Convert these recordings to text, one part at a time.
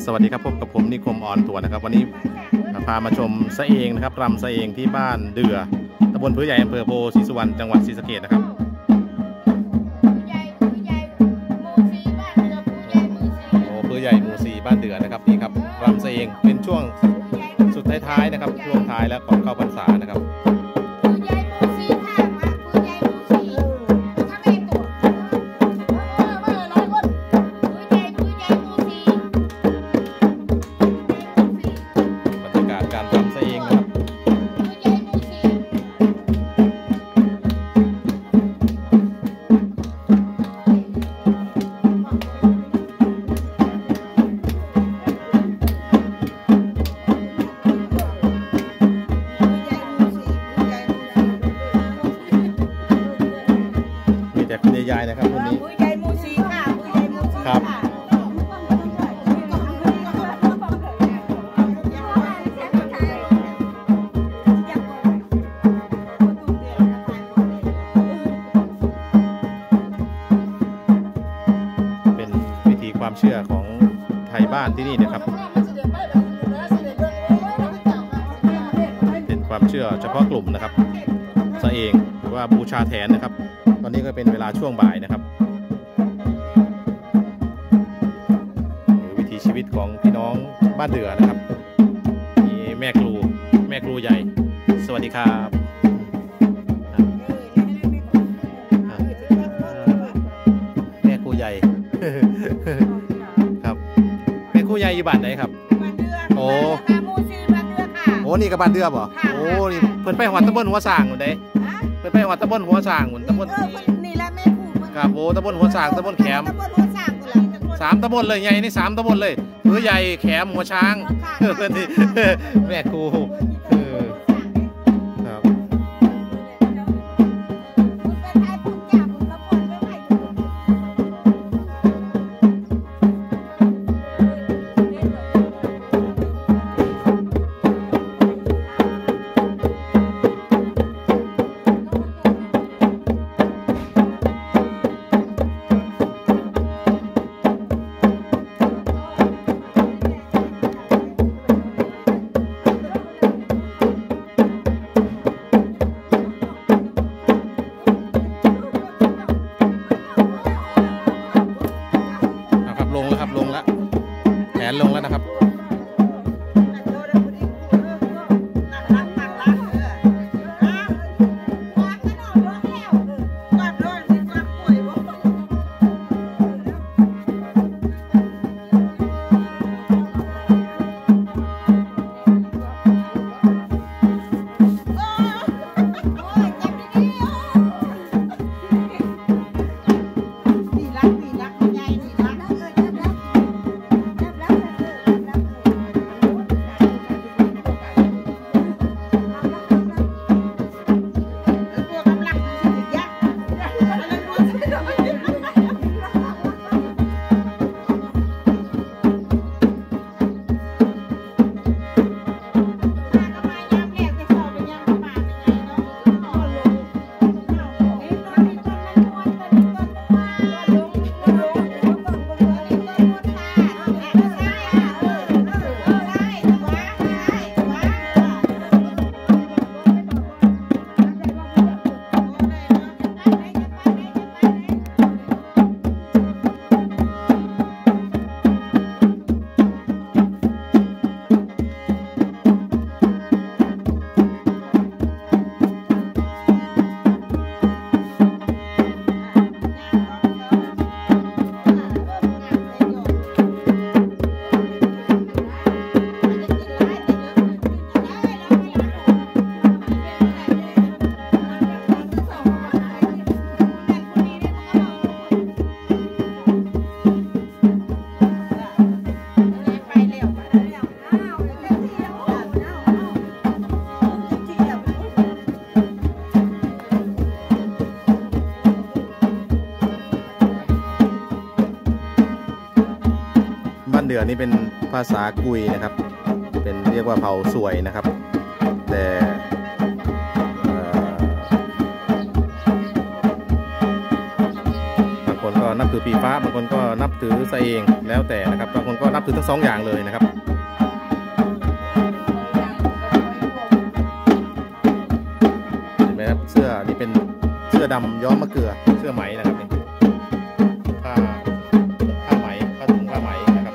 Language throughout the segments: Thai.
สวัสดีครับพบกับผมนิคมออนทัวร์นะครับวันนี้พามาชมสะเองนะครับรำสะเองที่บ้านเดือตำบลพื้นใหญ่อำเภอโพธิ์ศรีสุวรรณจังหวัดศรีสะเกษนะครับพื้นใหญ่หมู่ 4บ้านเดือนะครับนี่ครับรำสะเองเป็นช่วงสุดท้ายๆนะครับช่วงท้ายแล้วก่อนเข้าพรรษานะครับยายนะครับคนนี้ผู้ใหญ่หมู่ 4ค่ะผู้ใหญ่หมู่ 4 ครับเป็นวิธีความเชื่อของไทยบ้านที่นี่นะครับเป็นความเชื่อเฉพาะกลุ่มนะครับซะเองหรือว่าบูชาแทนนะครับตอนนี้ก็เป็นเวลาช่วงบ่ายนะครับวิถีชีวิตของพี่น้องบ้านเดือนะครับมีแม่ครูใหญ่สวัสดีครับแม่ครูใหญ่ครับแม่ครูใหญ่อยู่บ้านไหนครับโอ้โอ้นี่กับบ้านเดือบ่โอ้นี่เพิ่นไปหอดตำบลหัวสร้างหมดเลยเพิ่นไปหอดตำบลหัวสร้างหมดตำบลนี่แหละแม่ครูครับโอ้ตำบลหัวสร้างตำบลแขม3 ตำบลเลยใหญ่นี่3 ตำบลเลยพื้นใหญ่แขมหัวช้างเพิ่นนี่แม่ครูครับลงแล้วแผนลงแล้วนะครับเดือนี่เป็นภาษากุยนะครับเป็นเรียกว่าเผ่าสวยนะครับแต่บางคนก็นับถือถือปีฟ้าบางคนก็นับถือสะเองแล้วแต่นะครับบางคนก็นับถือทั้ง2อย่างเลยนะครับเห็นไหมครับเสื้อนี่เป็นเสื้อดำย้อมมะเกลือเสื้อไหมนะครับนี่ผ้าไหมผ้าถุงผ้าไหมนะครับ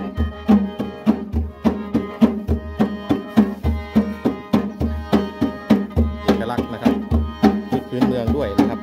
เอกลักษณ์นะครับชุดพื้นเมืองด้วยนะครับ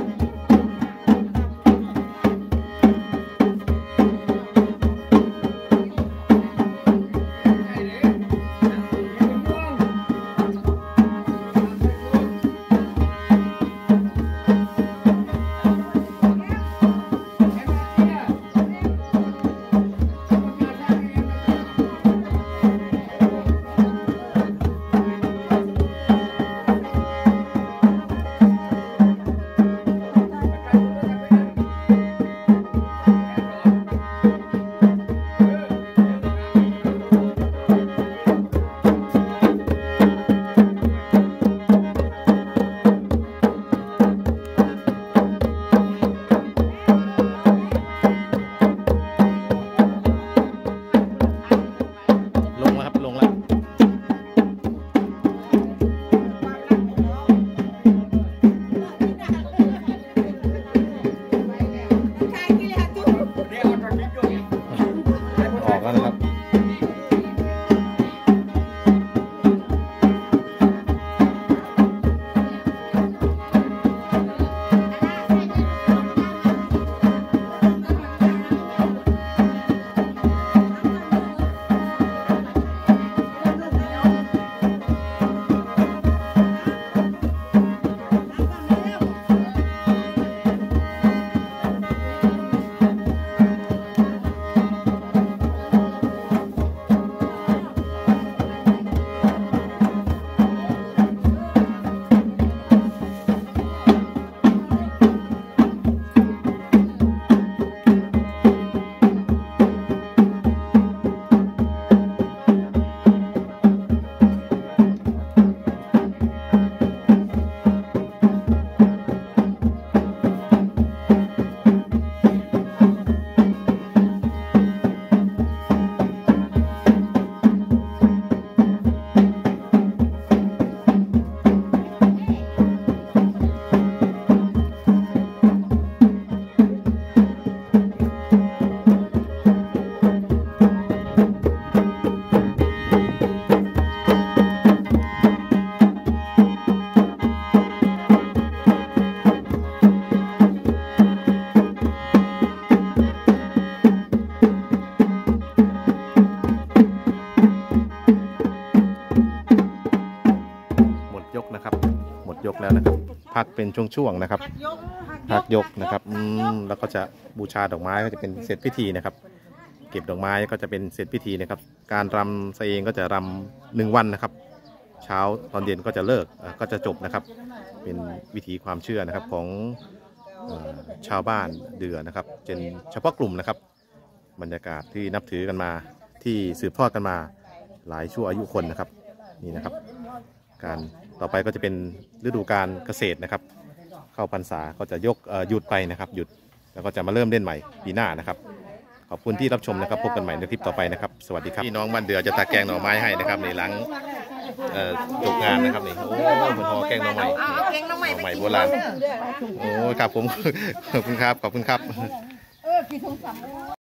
แล้วนะครับพักเป็นช่วงๆนะครับพักยกนะครับแล้วก็จะบูชาดอกไม้ก็จะเป็นเสร็จพิธีนะครับเก็บดอกไม้ก็จะเป็นเสร็จพิธีนะครับการรำซะเองก็จะรำ1 วันนะครับเช้าตอนเย็นก็จะเลิกก็จะจบนะครับเป็นวิธีความเชื่อนะครับของชาวบ้านเดือนะครับเป็นเฉพาะกลุ่มนะครับบรรยากาศที่นับถือกันมาที่สืบทอดกันมาหลายชั่วอายุคนนะครับนี่นะครับการต่อไปก็จะเป็นฤดูการเกษตรนะครับเข้าพรรษาก็จะหยุดไปนะครับหยุดแล้วก็จะมาเริ่มเล่นใหม่ปีหน้านะครับขอบคุณที่รับชมนะครับพบกันใหม่ในคลิปต่อไปนะครับสวัสดีครับพี่น้องบ้านเดือจะตากแกงหน่อไม้ให้นะครับในหลังจบงานนะครับนี่โอ้เหมือนห่อแกงหน่อไม้ใหม่โบราณโอ้ครับผมขอบคุณครับ